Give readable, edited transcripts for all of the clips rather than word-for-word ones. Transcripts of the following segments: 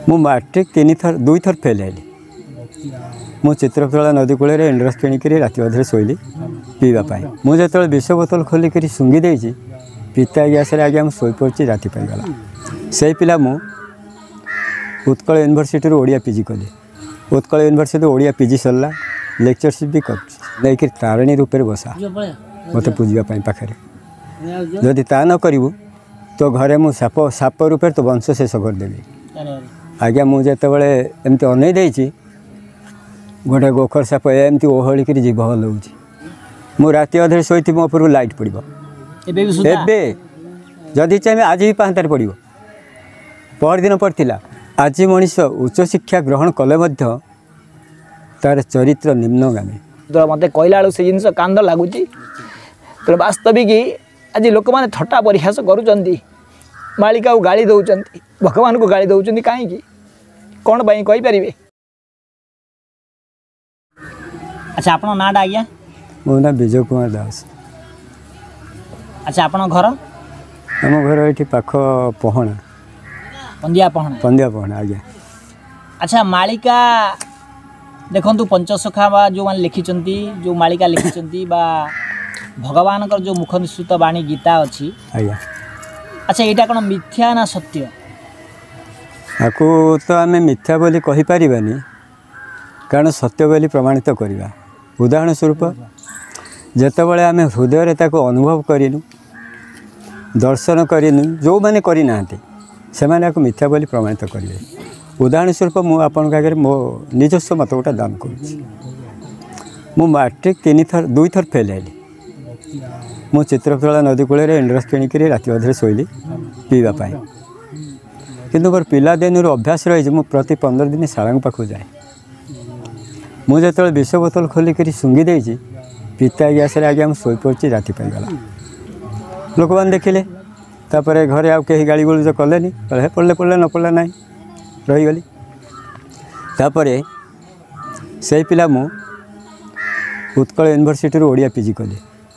मु मैट्रिक 2 थर फेल है। मु चित्रकला नदी कूल इंड्रस किणिक राति अधे शोली पीवाई। मुझे विष बोतल खोलिक शुंगी देती पिता गैस आगे मुझे शोपड़ी राति पाईगला। से पिला मु उत्कल यूनिवर्सिटी ओडिया पीजी कली। Utkal university Odia PG Sarala lectureship भी कर तारिणी रूपे बसा मत पूजापी पाखे जदि ता न करूँ तो घरे मु साप रूपे तो वंश शेष करदेवी। आज्ञा मुझे एमती अनै देती गोटे गोखर साप एमती ओहलिक जीव हलाऊँ। मु राति अधे शोती मो उपरको लाइट पड़ो एबे जदि चाहिए आज भी 5 पड़ो पर दिन पड़ता। आज मनीष उच्च शिक्षा ग्रहण कले तार चरित्र निम्नगामी। तो मत कहला से जिन कांद लगुच तो वास्तविक आज लोक मैंने थट्टा परिहास करुँच मालिका को गाड़ी दौरान भगवान को गाड़ी दौरान कहीं कौन पारे। अच्छा आपन नाटा आज्ञा? मो ना विजय कुमार दास। अच्छा आपन घर? आम घर ये पाख पहना पंदिया पहना आज्ञा। अच्छा मालिका देखु पंचसखा बा जो मैंने लिखिं जो मालिका लिखिं बा भगवान जो मुख निश्चित वाणी गीता अच्छी आज्ञा। अच्छा यहाँ कौन मिथ्या ना सत्य? आपको तो आम मिथ्या बोली कहीपरानी कारण सत्य बोली प्रमाणित करवा। उदाहरण स्वरूप जितेबाला आम हृदय अनुभव करूँ दर्शन करूँ जो मैंने करना से मिथ्या बोली प्रमाणित करेंगे। उदाहरण स्वरूप मुझे आपण आगे मो निजस्व मत गोटा दान करूँ। मैट्रिक 2 थर फेल है। मु चित्रकला नदी कूल इंड्रस किणिक राति अधे शोली पीवाई। किंतु मोर पिलादिन अभ्यास रही मु प्रति 15 दिन शाला पाखु जाए। मुझे विष बोतल खोलिक शुंगी देती पिता गैस आगे मुझे शोपड़ी राति पाईगला। लोक मैंने देखिले तापर घरे आउ कहीं गाड़ी गुलज कले पढ़ले पढ़ले न पढ़ला ना रहीगली। तापर से पिला मु उत्कल यूनिवर्सिटी ओडिया पीजी कली।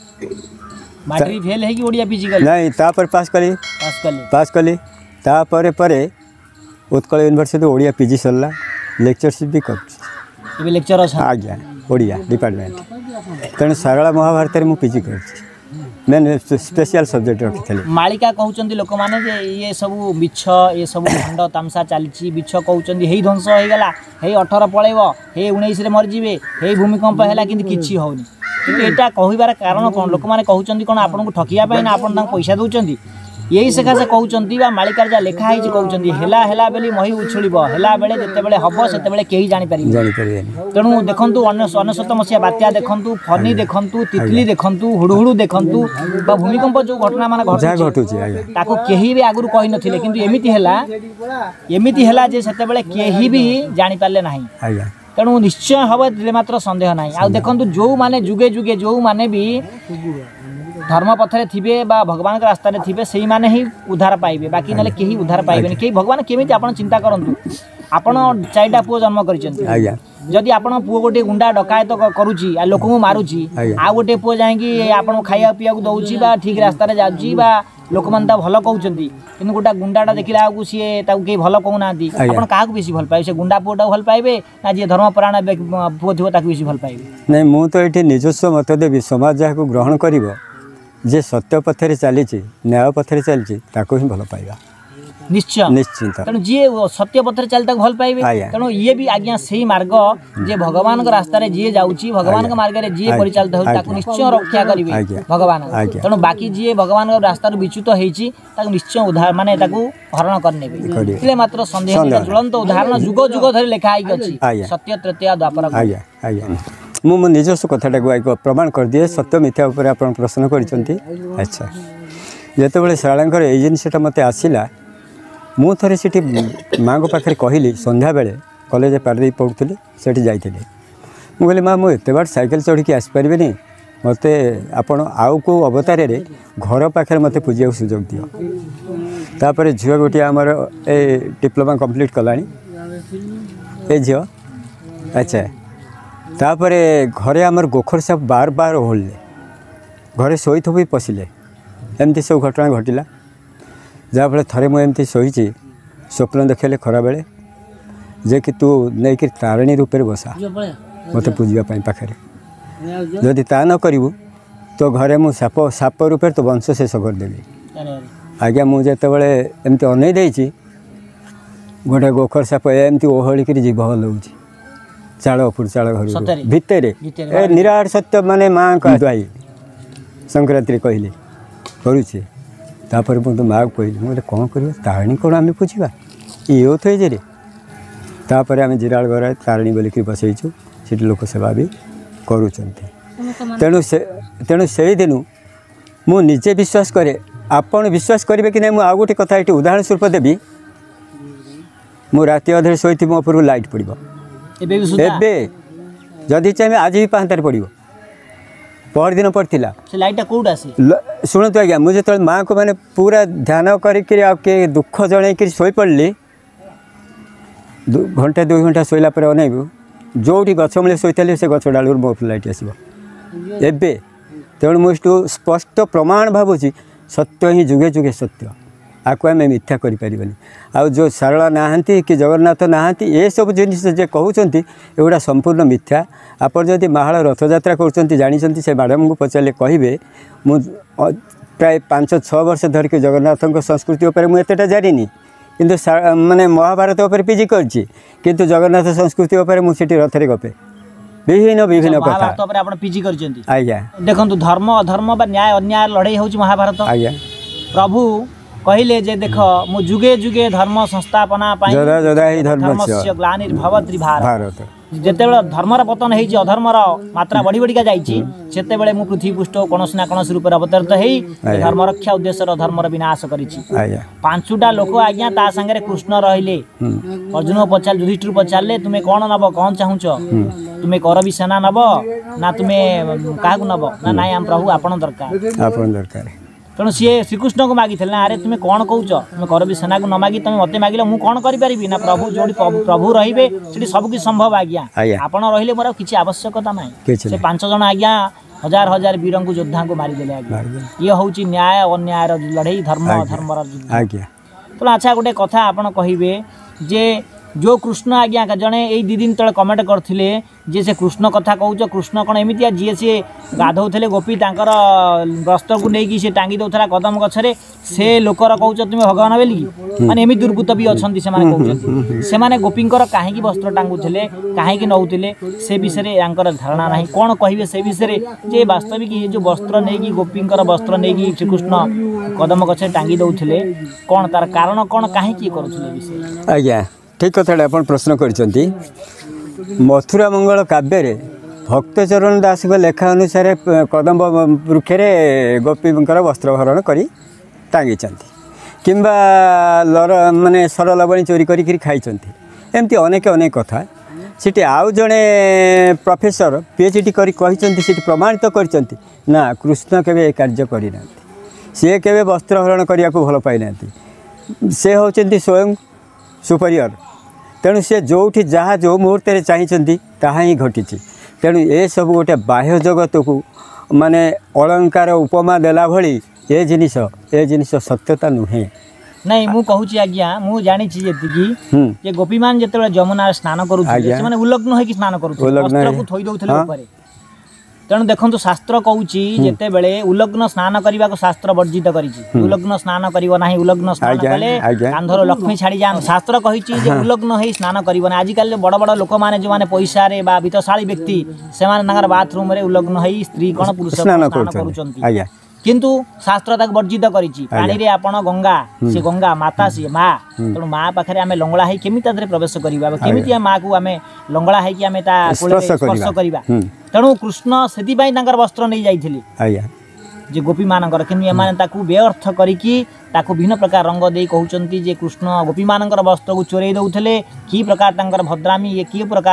मैट्रिक फेल है कि ओडिया पीजी कली? नहीं तापर पास कली तापर Utkal university Odia PG Sarala lectureship भी कर लेक्चर आज्ञा ओडिया डिपार्टमेंट। तेणु सारला महाभारत में पीजी कर मैंने स्पेशल सब्जेक्ट रखी थी। मालिका कहते लोक मैंने ये सब मिछ ये सब खंड तामसा चली मिछ कहते हे ध्वंस हो गला हे 18 पलैब हे 19 मरीजे हे भूमिकंप है कि होनी। यहाँ कहबार कारण कौन? लोक मैंने कहते कौन आपन को ठकिया ना आपन पैसा दौरान यही सकाशे कहते मालिकार जहाँ लिखाई कहते है बेली मही उछुब है बेले जिते हम से कहीं जापर। तेणु देखु 19 मसीहा बात्या देखु फनी देखु तितली देखु हुड़ुहुड़ु देखु भूमिकंप जो घटना मान घटू कहीं भी आगु कही नथिले किंतु एमिति है जे सेतेबेले केही भी जानी पारले नाही। तेणु निश्चय हम मात्र संदेह ना। आ देखु जो माने जुगे जुगे जो माने भी धर्म पथरे थिबे बा भगवान के रास्ता थे से माने ही उद्धार पाइबे बाकी ना कहीं उद्धार पाइबे कहीं। भगवान केमी आपन चिंता करंतु आपन 4टा पुओ जन्म करिसेंती जदि आपन पुओ गोटे गुंडा डकायत करुची आ लोक को मारुची आ गोटे पुओ जाई आपन खाइया पिया को दउची बा ठीक रास्ता रे जाउची बा लोक मन ता भलो कहउचंती किंतु गोटा गुंडाटा देखिला को सी ताऊ के भलो कहउनांती आपन काहा को बेसी भल पाइबे से गुंडा पुओटा भल पाइबे ना जे धर्मपरायण पुओ थिबो ताको बेसी भल पाइबे? नहीं मु तो एठी निजस्व मत देबी समाज जहा को ग्रहण करिवो जे सत्य पथरे चली न्याय पथरे चली ही भल पाइबा निश्चय निश्चिंत। तेणु जी सत्य पथरे चली भल पाइबे। तेणु ये भी आज्ञा से मार्ग जे भगवान रास्ता जी जाऊँगी भगवान मार्ग में जी परिचालित हो निश्चय रक्षा करेंगे भगवान। तेणु बाकी जी भगवान रास्ता विच्युत होती निश्चय उदाहरण माने हरण करने मात्र संदेह ज्वलंत उदाहरण जुग जुग धरी लिखाई अच्छी सत्य तृतीय द्वापर। मो निजस्व कथाटा प्रमाण कर दिए सत्य मिथ्या उपर आप प्रश्न करिसेंती। अच्छा जितेबाला शालांकर ये जिनटा मत आसला मु थे से माँ को पाखे कहली संध्या बेले कॉलेज पारदी पढ़ुली से जाइए मुझे कहली माँ मुझे बाट साइकेल चढ़ी आसपारे मत आपण आउ को अवतार घर पाखे मत पूजा सुजोग दियो। तापर झील गोटे आमर ए डिप्लोमा कंप्लीट कला ए झी। अच्छा तापर घरे आमर गोखर साप बार बार ओहले घरे शोथ भी पशिले एमती सब घटना घटला जहाँफल थे मुझे शोची स्वप्न देखेले खरा बेले जे कि तू नहीं कि तारिणी रूप में बसा मत पूजापी पाखे जदि ता न करू तो घरे मु साप साप रूप तो वंश शेष करदेवी आज्ञा मुझे एमती अनै देती गोटे गोखर साप एमती ओहलिक जीव हलाऊँ चाल उपुर चाल घर भितर ए निराट सत्य माने माँ का दुआई संक्रांति कहले करुचे तापर मुझे माँ को कहली मुझे कौन कर तारिणी कौन आम पूजा ये थे जे तापर आम जिराल घर तारिणी बोलिक बसईचु से लोक सेवा भी करुँच तेणु से दिन मु निजे विश्वास करे आपण विश्वास करेंगे कि नहीं मुझे आउ गोटे कथा ये उदाहरण स्वरूप देवी मु राति अधे शोती मो उपर लाइट पड़ो एबे जदि चाहिए आज भी 5 पड़ो पर दिन पड़ता लाइटा कौट आसी शुणु आज्ञा मुझे जो माँ को मैंने पूरा ध्यान कर दुख जन शोई पड़ली घंटे 2 घंटा शोला पर अनेबू जो गछ मूल्य शोई से गछ डालू मो लाइट आसो एबे तेणु मुझे स्पष्ट प्रमाण भावुँ सत्य ही जुगे जुगे सत्य आपको आम मिथ्या करें आ जो सारला नहांती कि जगन्नाथ नहांती ये सब जिनिस जे कहते एगुड़ा संपूर्ण मिथ्या आपड़ जदि माहाल रथयात्रा कर जानी से मैडम को पचारे कहे मु प्राय 5-6 वर्ष धरिक जगन्नाथ संस्कृति उपर मुझे जानी किंतु माने महाभारत उपर पीजी किंतु जगन्नाथ संस्कृति उपर मुझे रथरे गपे विभिन्न विभिन्न कथा पीजी कर आज्ञा देखो धर्म अधर्म बा न्याय अन्याय लड़ाई हूँ महाभारत आज्ञा प्रभु कहले जे देख मु जुगे जुगे धर्म संस्थापना जदा जदा ही धर्मस्य ग्लानिर्भवति भारत भारत धर्मर पतन होती अधर्मर मात्रा बढ़ी बढ़िका जाइए से मु पृथ्वी पृष्ठ कौन ना कौन रूप अवतरित हो धर्म रक्षा उद्देश्य धर्मर विनाश कर 5टा लोक आज्ञा ता संगे कृष्ण रहिले अर्जुन पचार युधिष्ठिर पचारे तुम्हें कौन नब कौन चाहूच तुम्हें कर भी सेना नब ना तुम्हें क्या नब ना ना प्रभु आपन दरकार तेणु सी श्रीकृष्ण को मागी ना अरे तुम्हें कौन कौच तुम्हें कर भी सेना को न मागी तुम मत मागिल मुझे कौन करी ना प्रभु जो प्रभु रे सब किसी संभव आज्ञा आपड़ रही मोर किसी आवश्यकता ना से 5 जन आज्ञा हजार हजार वीर को योद्धा को मारिदेले आज्ञा ये हूँ न्याय अन्याय लड़ई धर्म धर्मर आज्ञा तो अच्छा गोटे कथा आपड़ कहे जे जो कृष्ण आज्ञा जड़े यही 2 दिन तले कमेंट करते जे से कृष्ण कथा कहूच कृष्ण कौन एमती जी सी गाधौले गोपी तांकर वस्त्र को लेकिन सी टांगी दौला कदम गछरे से लोकर कहूच तुम्हें भगवान बोलिकी माने एमती दुर्बृत्त भी अच्छा से गोपींकर कहीं वस्त्र टांगुले कहीं नौले से विषय धारणा ना कौन कहे से विषय जे वास्तविक ये जो वस्त्र नहीं गोपींकर वस्त्र नहीं श्रीकृष्ण कदम गछरे टांगी दौले कौन तार कारण कौन कहीं करुले आज्ञा ठीक कथा आप प्रश्न कर मथुरा मंगल काव्य भक्तचरण दास को लेखा अनुसार कदम्ब वृक्ष गोपींकर वस्त्रहरण कर टांगी किंबा लर माने सरलवणी चोरी करी खाई एमती अनेक अनेक कथा सीटी आउ जड़े प्रोफेसर पीएचडी करी प्रमाणित कर ना कृष्ण केवे कार्य करना सी के वस्त्रहरण करने को भल पाई से होती स्वयं सुपरियर तेणु सी जो जहाँ जो मुहूर्त चाहिए ताहा ही घटी तेणु ये सब गोटे बाह्य जगत को माने अलंकार उपमा देला भली ये जिनिस सत्यता नुहे नहीं मु कहूची आज्ञा मु जानी जे गोपी मान जते जमुना स्नान करूथि से माने उल्लग्न होई कि स्नान करूथि वस्त्र को थोई दउथले ऊपर तेणु देखो शास्त्र कहूँ जिते बड़े उल्लग्न स्नान करने को शास्त्र वर्जित कर उल्लग्न स्नान करिवो नाही उल्लग्न स्नान कले कांधर लक्ष्मी छाड़ी जान शास्त्र कही उल्लग्न होई स्नान करिवो ना आजिकल बड़ बड़ लोक माने जो माने पैसा रे बा वित्तशाली व्यक्ति से माने बाथरूम रे उल्लग्न होई स्त्री कौन पुरुष स्नान करूछंती किंतु शास्त्र तक वर्जित करिछि पानी रे आपण गंगा से गंगा माता से माँ तेणु माँ पाखे आम लंगड़ा है केमी प्रवेश करवा केमी माँ को आम लंगड़ा है कि आम स्पर्श करवा तेणु कृष्ण से वस्त्र नहीं जाइए जे गोपी मानकर कि व्यर्थ करिकी विभिन्न प्रकार रंग दे कहते जे कृष्ण गोपी मानकर वस्त्र को चोरई दौले कि प्रकार भद्रामी ये कि प्रकार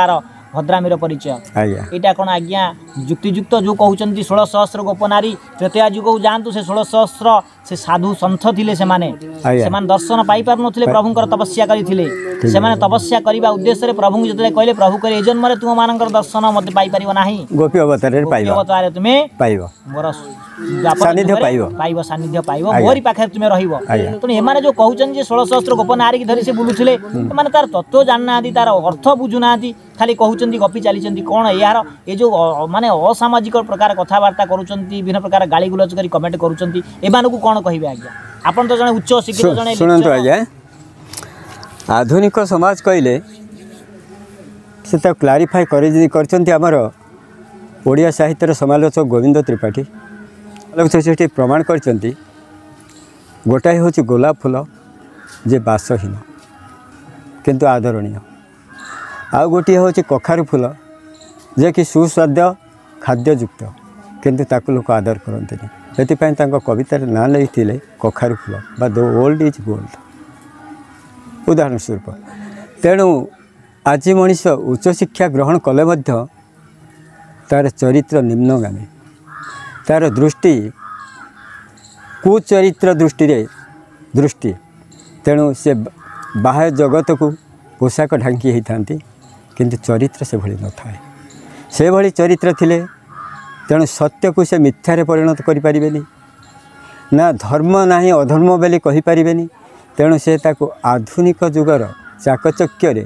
भद्रामीर परिचय आज्ञा एटा कौन आज्ञा युक्तियुक्त जो कहते 16 सहस्र गोपनारी त्रेतया जुग जातु से 16 सहस्र से साधु सन्थ थिले से माने दर्शन पाई पार नथिले प्रभुंकर तपस्या करिथिले से माने तपस्या करिबा उद्देश्य रे प्रभु जतले कहले प्रभु करे ए जन्म रे तुम मानकर दर्शन मते पाई परिबो नाही गोपी अवतार रे पाइबो अवतार तुमे पाइबो मोर सानिध्य पाइबो पाइबो सानिध्य पाइबो मोरी पाखे तुमे रहिबो तने एमाने जो कहउचन जे 16 सहस्र गोपनारी की धरि से बुलुथिले माने तार तत्व जानना तार अर्थ बुझुना खाली कहउचंती गपी चलीचंती कौन यार ये जो माने असामाजिक प्रकार कथबार्ता करूचंती विभिन्न प्रकार गाली गुलज करी कमेंट करूचंती एमानकु कौन कहिबे आज्ञा आपन तो जने उच्च शिक्षित जने सुनंतु आज्ञा आधुनिक समाज कहले से तो क्लारिफाई करचंती हमर ओडिया साहित्यर समालोचक गोविंद त्रिपाठी से प्रमाण करचंती गोटाए होची गोलाप फूल जे बासहीन किंतु आदरणीय आउ गोटे हूँ कखारू फूल जे कि सुस्वाद्य खाद्ययुक्त किंतु ताकू लोक आदर करते से कवितार ना लेते कखारू फूल बा द ओल्ड इज गोल्ड उदाहरण स्वरूप तेणु आज मनीष उच्च शिक्षा ग्रहण कले मध्य तार चरित्र निम्नगामी तार दृष्टि कुचरित्र दृष्टि तेणु से बाह्य जगत को पोशाक ढांकी होता किंतु चरित्र से भली न थाए से भली चरित्र थिले तेणु सत्य को से मिथ्यारे परिणत करें ना धर्म ना अधर्म बोली कहीपरें तेणु से ताको आधुनिक जुगर चाकचक्य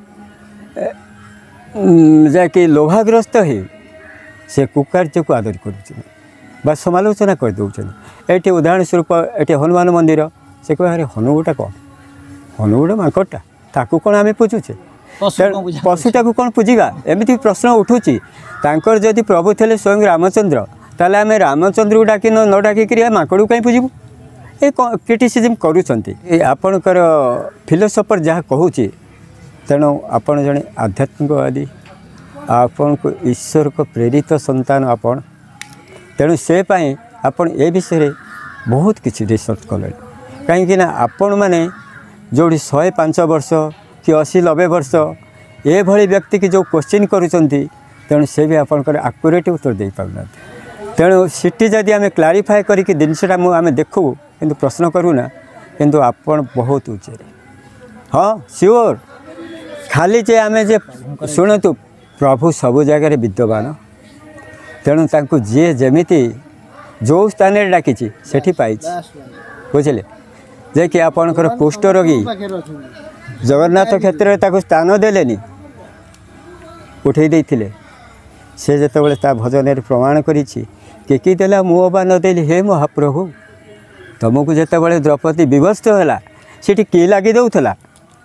जाकि लोभाग्रस्त हो से कुकार्य को आदर कर समालोचना करदे ये उदाहरण स्वरूप ये हनुमान मंदिर से कह अरे हनुगोटा कौन हनुगोटा माकड़टा ताकू कौन आम पूजुचे पशुटा को कौन पूजिबा एमती प्रश्न उठूची तांकर जदि प्रभु थे स्वयं रामचंद्र ताले आम रामचंद्र को डाक न डाकिक माकड़ कहीं पूजबू ये क्रिटिसिजम करुँच आपणकर फिलोसफर जहाँ कहूँ तेणु आपण जड़े आध्यात्मिकवादी आपण को ईश्वर को प्रेरित संतान आपण तेणु से पाई आपण ए विषय बहुत किसी रिसर्च कले कहीं आपण मैंने जो 105 वर्ष कि 80-90 वर्ष ये भली व्यक्ति की जो क्वेश्चन करुँच तेणु से भी आपंकर आक्यूरेट उत्तर दे पाना तेणु सीटी जदि आम क्लारिफाए करके जिनसा आम देखू किंतु प्रश्न करूना किंतु आपण बहुत ऊँचे हाँ श्योर खाली जे आम जे शुणु प्रभु सबु जगार विद्यमान तेणु तांको जी जमीती जो स्थान डाकी सेठी पाई बुझे जे कि आपणकर कुष्ठ रोगी जगन्नाथ क्षेत्र में स्थान देलेनी उठे देते से जिते ता भजन प्रमाण करी देला मुँहबा नदेली हे महाप्रभु तुमको जिते द्रौपदी विभस्त है सीटी किए लगी दौला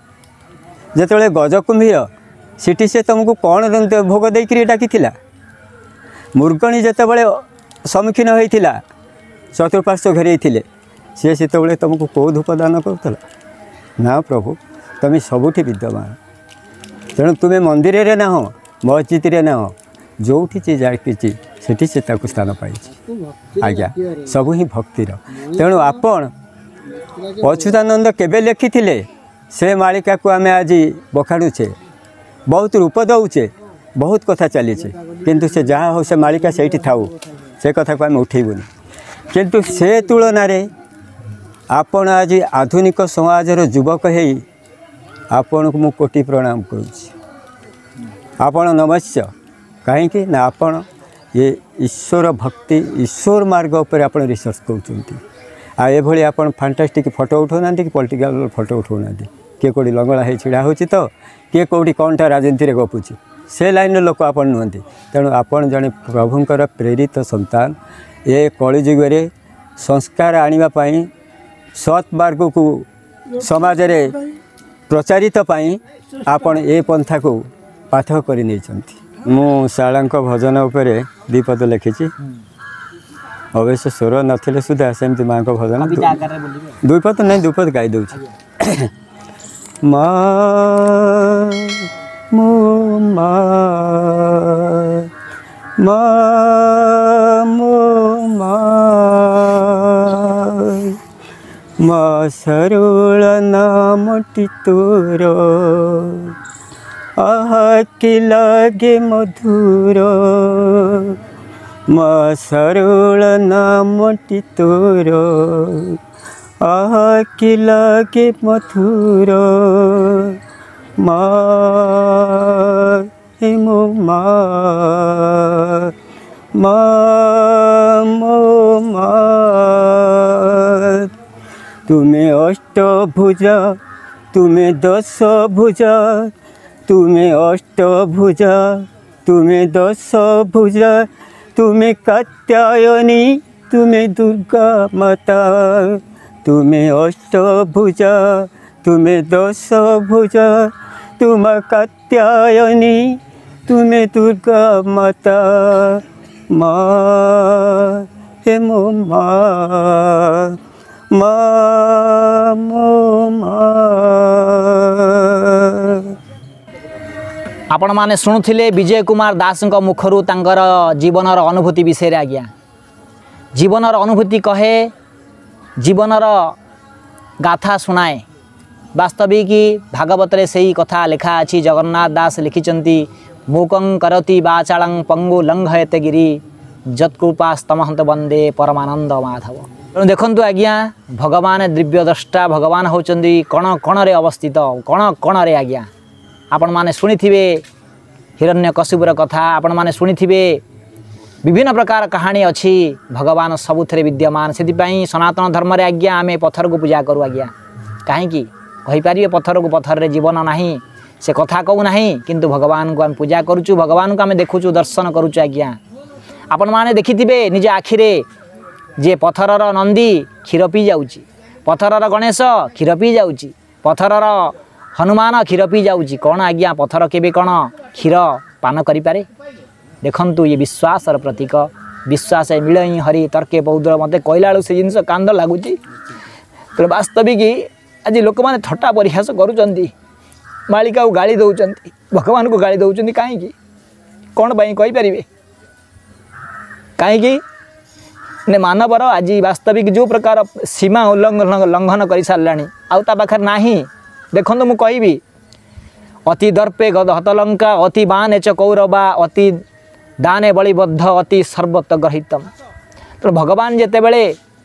जिते गजकुंभीर सीटी से तुमको कौन भोग देकर डाकी मुर्गणी जिते सम्मुखीन होता चतुर्पार्श्व घेरे सी से तुमको कौ धूप दान करूला ना प्रभु तुम्हें सबुठी विद्यमान तेणु तुम्हें मंदिर रे ना हो मस्जिद रे ना हो जोठी जाकी सेठी से स्थान पाई आज्ञा सबू ही भक्तिर तेणु आपण अच्युतानंद केबे लिखी से मालिका को आम आज बखाणुचे बहुत रूप दौचे बहुत कथा चली किंतु से जहाँ हो से मालिका से थाऊ से कथा को आम उठेबुनि किंतु से तुलन आपण आज आधुनिक समाजर युवक है आपण को मु कोटि प्रणाम करुच्ची आपण नमस्य कहीं ना आपण ये ईश्वर भक्ति ईश्वर मार्ग उपर आपण रिसर्च करूँ आपण फैंटास्टिक फोटो उठाऊना कि पॉलिटिकल फोटो उठाऊना किए कौटी लंगड़ा हो छिड़ा हो तो किए कौटी कौनटा राजनीति गपुची से लाइन लोक आप नुहति तेणु आपण जड़े प्रभुंकर प्रेरित संतान ये कलिजुगे संस्कार आने सत् मार्ग को समाज रे प्रचारित पाई आपण ए पंथा को पाठ कर मु शाला भजन उपर दीपद लिखी अवश्य स्वर नथिले सुधा सेमती माँ को भजन दुईपद नहीं दुईपद गाई दौ माँ मो माँ माँ मो माँ सरुल नामटी तोर आहा कि लागे मधुर मा सरल नामटी तोर आहा कि लागे मधुर मा हे मो मा मा मो मा तुम्हें अष्टभुजा तुम्हें दश भुजा तुम्हें अष्टभुजा तुम्हें दश भुजा तुम्हें कात्यायनी तुम्हें दुर्गा माता तुम्हें अष्टभुजा तुम्हें दश भुजा तुम कात्यायनी तुम्हें दुर्गा माता माँ हे मो माँ माँ मो माँ। आपण माने शुणुथिले विजय कुमार दास मुखरू तांकर जीवनर अनुभूति विषय आज्ञा जीवनर अनुभूति कहे जीवनर गाथा शुणाए वास्तविक भागवत रे सही कथा लिखा अच्छी जगन्नाथ दास लिखिचंती मूकं करति वाचालं पंगु लंघयते गिरी जत्कृपा स्तमहंत वंदे परमानंद माधव। तेणु देखंतु आज्ञा भगवान दिव्य द्रष्टा भगवान होचंदी कण कण रे अवस्थित कण कण रे आज्ञा आपण माने शुणिथिबे हिरण्यकशिपुर कथा आपण माने शुणिथिबे विभिन्न प्रकार कहानी अच्छी भगवान सबुथरे विद्यमान से सनातन धर्म रे आज्ञा आमे पत्थर को पूजा करूँ आज्ञा कहीं कहीपर पत्थर को पत्थर रे जीवन नहीं से कथा कहू नहीं किंतु भगवान को आम पूजा करुचु भगवान को आम देखुचु दर्शन करुचु आज्ञा आपण माने देखिथिबे निज आखिरे जे पत्थरर नंदी क्षीर पी जाउची पत्थरर गणेश क्षीर पी जाउची पत्थरर हनुमान क्षीर पी जाउची कौन आज्ञा पत्थर केबे कौन क्षीर पान करि पारे देखंतु ये विश्वासर प्रतीक विश्वास मिलई हरि तर्के बौद्ध मते कहला से जिनस कांद लागुची तो वास्तविक आज लोक मैंने थट्टा परिहास करुचंती मालिका को गाली दौरान भगवान को गाली दौरान कहीं कौन पाई कहींपर कहीं ने मानवर आज वास्तविक जो प्रकार सीमा उल्लंघन कर सारा आउ पाखे ना देखो मु कहि अति दर्पे हतलंका अति बाने च कौरवा अति दाने बलिबद्ध अति सर्वत ग्रहितम तो भगवान जिते बड़े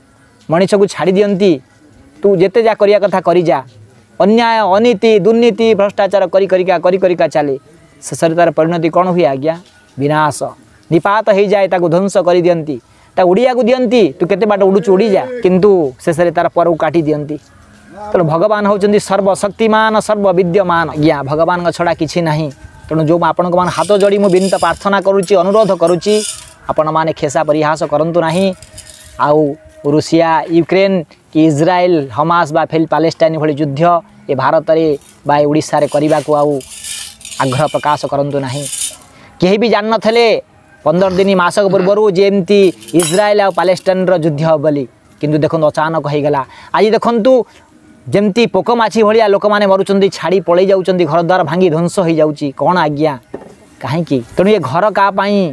मनीष को छाड़ी दियंती तू जिते जा करिया कथा करी जा अन्याय अनीति दुर्नीति भ्रष्टाचार करिका चले शेष तार परिणति कौन हुए आज्ञा विनाश निपात हो जाए ताको ध्वंस कर दियंती ता उड़िया को दियंती तू केते बाट उड़ुचु उड़ी जा किंतु शेष तार पर को काटी दियंती तेणु भगवान होचंदी सर्वशक्तिमान सर्वविद्यमान आज्ञा भगवान छड़ा किछि नाही तेणु जो आपण मान हाथ जोड़ी मु विनीत प्रार्थना करुच्ची अनुरोध करुच्ची आपण माने खेसा परिहास करंतु नाही आउ रूसिया यूक्रेन कि इज्राएल हमास बा फिर पालेस्टाइन भली युद्ध ये भारत रे बा ओडिशा रे करबा को आउ आग्रह प्रकाश करंतु नाही केही भी जान नथले 15 दिन मासक पूर्व जेमती इज्राएल आ पालेस्टाइन रो युद्ध बोली किंतु देखो अचानक हो गला आज देखंतु जेमती पोकमाछी भलिया लोक माने मरुचंदी छाड़ी पळै जाउचंदी घर द्वार भांगी ध्वंस हो जाउची कोन आज्ञा कहीं तेणु ये घर क्या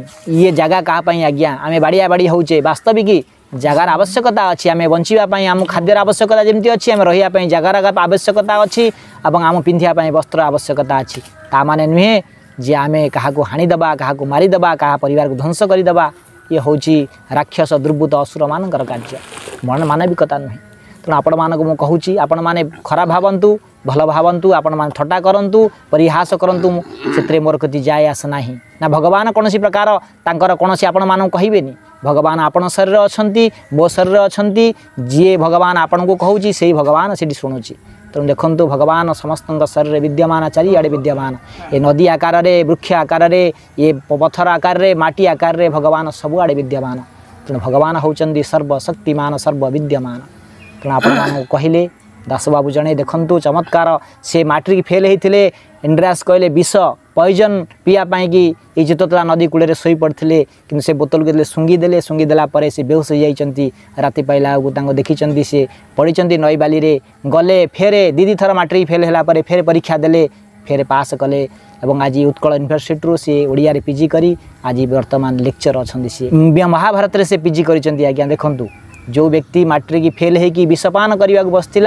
ये जगह क्या आज्ञा आम बाड़िया बाड़ी होचे वास्तविक जगार आवश्यकता अच्छी आम बचापी आम खाद्यर आवश्यकता जमी अच्छी आम रही जगार आवश्यकता अच्छी और आम पिंधापी वस्त्र आवश्यकता अच्छी ता माने नुहे जे आम क्या हाणीदे क्या मारिदे क्या परिवार को ध्वंस करदे ये हूँ राक्षस दुर्बृत्त असुर मान कार्य मन मानविकता नुहे तेणु आपण मानक मु कहूँ आपण मैंने खराब भावतु भल भावतु आपण मैंने थट्टा करूँ परिहास करूँ से मोर कति जाए आस ना ना भगवान कौन प्रकार तांकर कौन आपण मान कहबेनी भगवान आपण शरीर अच्छा मो शरीर अच्छा जी भगवान आपण को कहूँ से भगवान से शुणुची तेणु देखो भगवान समस्त शरीर विद्यमान चारिआड़े विद्यमान ये नदी आकार रे वृक्ष आकार रे ये पत्थर आकार रे माटी आकार रे भगवान सबुआड़े विद्यमान तेणु भगवान होचंदी सर्वशक्तिमान सर्वविद्यमान तेणु आपण कहले दास बाबू जड़े देखु चमत्कार से मैट्रिक फेल होते इंद्रास कहले विष पॉइजन पीवाई कि ये चिततला नदी कूल शोई पड़ते कि से बोतल को शुंगीदे शुंगीदेला से बेहोश हो जाती राति पाइला देखी से पढ़ी नई बाली रे गले फेरे दीदी थर मैट्रिक फेल है फेर परीक्षा देले फेर पास कले और आज उत्कल यूनिवर्सिटी से ओडिया रे पीजी करी आज वर्तमान लेक्चर अच्छा सी महाभारत से पीजी कर आज्ञा देखूँ जो व्यक्ति मैट्रिक फेल होगी विषपान करने को बसला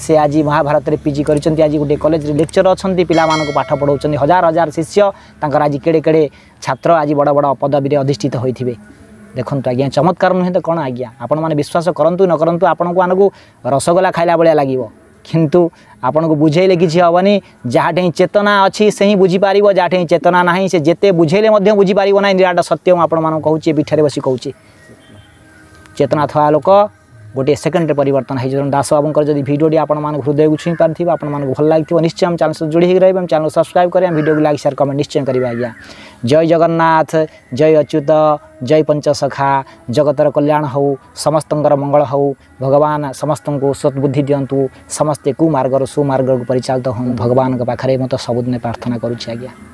से आज महाभारत रे पीजी करिसेंती आज गोटे कॉलेज रे लेक्चर अछंती पिला मानको पाठ पढाउछंती हजार हजार शिष्य तांकर आज केड़े केड़े छात्र आज बड़ बड़ पदवी रे अधिष्ठित होइथिबे देखंतु आज्ञा चमत्कार नुहे तो कौन आज्ञा आपण माने विश्वास करंतु न करंतु आपण को आनकु रसगोला खाइला बळिया लागिवो किंतु आपण को बुझेले किछि हबनी जहाठे चेतना अछि सेही बुझी पारिबो जहाठे चेतना नाही से जेते बुझेले मध्य बुझी पारिबो नाही निराट सत्य आपण मान कहूची बिठारे बसी कहूची चेतना थवा लोक गोटे सेकेंड परिवर्तन है दास बाबूर जब भिडियो आपण मान हृदय को छुई पार्थ आपण मान भल लगे निश्चय हम चैनल से जोड़ी रही चैनल सब्सक्राइब करें वीडियो को लाइक शेयर कमेंट निश्चय करेंगे आज्ञा जय जगन्नाथ जय अच्युत जय पंचसखा जगतर कल्याण हो समस्त मंगल हो भगवान समस्त को सद्बुद्धि दिंतु समस्ते कुमार्गर सुमार्ग को परिचालित हो भगवान के पाखे मत सबुदिन प्रार्थना करुच्छे आज्ञा।